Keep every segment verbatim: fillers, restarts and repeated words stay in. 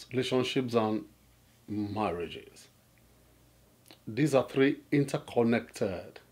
relationships, and marriages. These are three interconnected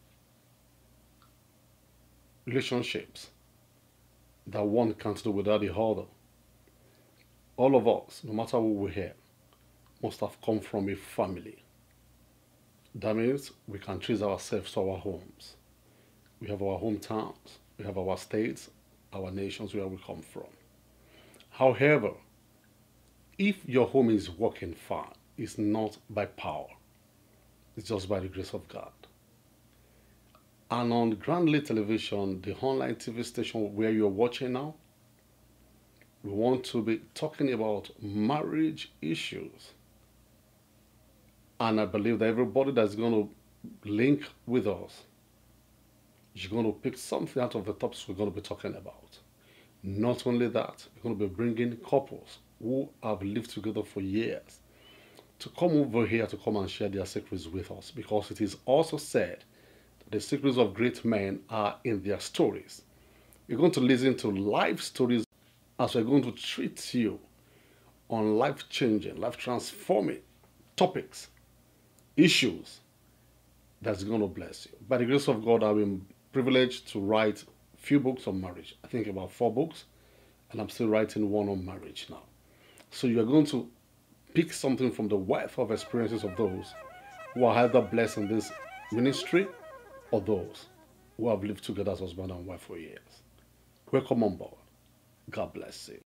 relationships that one can't do without the other. All of us, no matter who we're here, must have come from a family. That means we can trace ourselves to our homes. We have our hometowns, we have our states, our nations where we come from. However, if your home is working fine, it's not by power, it's just by the grace of God. And on Grandly Television, the online T V station where you're watching now, we want to be talking about marriage issues. And I believe that everybody that's going to link with us is going to pick something out of the topics we're going to be talking about. Not only that, we're going to be bringing couples who have lived together for years to come over here to come and share their secrets with us, because it is also said that the secrets of great men are in their stories. We're going to listen to life stories as we're going to treat you on life-changing, life-transforming topics, issues that's going to bless you. By the grace of God, I've been privileged to write a few books on marriage. I think about four books, and I'm still writing one on marriage now. So you're going to pick something from the wealth of experiences of those who are either blessed in this ministry or those who have lived together as husband and wife for years. Welcome on board. God bless you.